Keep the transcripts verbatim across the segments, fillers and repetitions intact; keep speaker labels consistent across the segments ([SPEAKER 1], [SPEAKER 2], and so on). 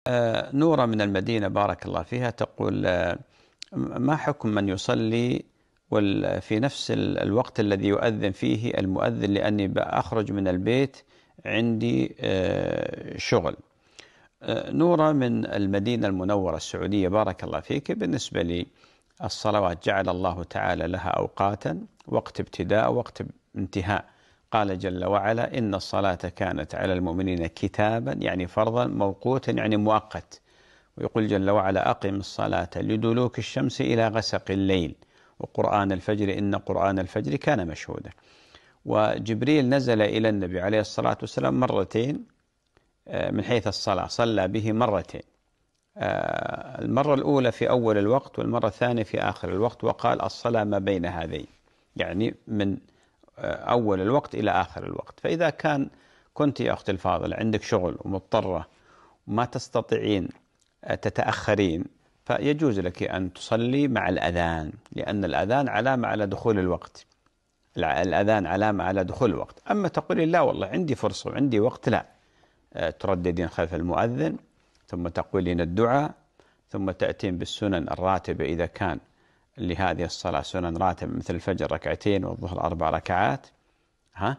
[SPEAKER 1] آه، نورة من المدينة بارك الله فيها تقول آه، ما حكم من يصلي وال- في نفس ال- الوقت الذي يؤذن فيه المؤذن، لأني بأخرج من البيت عندي آه، شغل. آه، نورة من المدينة المنورة السعودية بارك الله فيك، بالنسبة لي الصلوات جعل الله تعالى لها أوقاتا، وقت ابتداء وقت انتهاء. قال جل وعلا: إن الصلاة كانت على المؤمنين كتابا، يعني فرضا موقوتا يعني مؤقت. ويقول جل وعلا: أقم الصلاة لدلوك الشمس إلى غسق الليل وقرآن الفجر إن قرآن الفجر كان مشهودا. وجبريل نزل إلى النبي عليه الصلاة والسلام مرتين من حيث الصلاة، صلى به مرتين، المرة الأولى في أول الوقت والمرة الثانية في آخر الوقت، وقال: الصلاة ما بين هذين، يعني من أول الوقت إلى آخر الوقت. فإذا كان كنت يا أختي الفاضلة عندك شغل ومضطرة وما تستطيعين تتأخرين، فيجوز لك أن تصلي مع الأذان، لأن الأذان علامة على دخول الوقت، الأذان علامة على دخول الوقت. أما تقولين لا والله عندي فرصة وعندي وقت، لا، ترددين خلف المؤذن، ثم تقولين الدعاء، ثم تأتين بالسنن الراتبة إذا كان لهذه الصلاة سنن راتبة مثل الفجر ركعتين والظهر أربع ركعات، ها،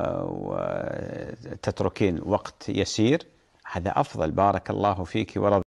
[SPEAKER 1] وتتركين وقت يسير، هذا أفضل. بارك الله فيك ورضي